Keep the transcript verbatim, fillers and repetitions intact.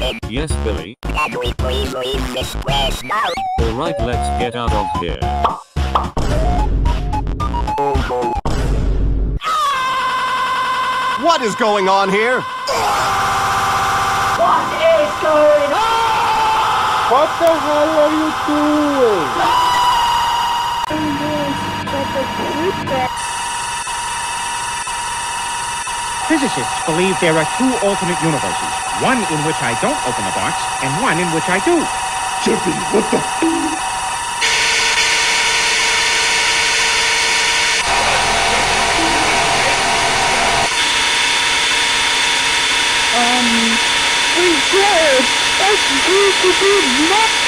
Yes, Billy. Can we please leave this place now? Alright, let's get out of here. What is going on here? What is going on? What the hell are you doing? Physicists believe there are two alternate universes. One in which I don't open the box, and one in which I do. Jeffy, what the... Um, we did! That's good to be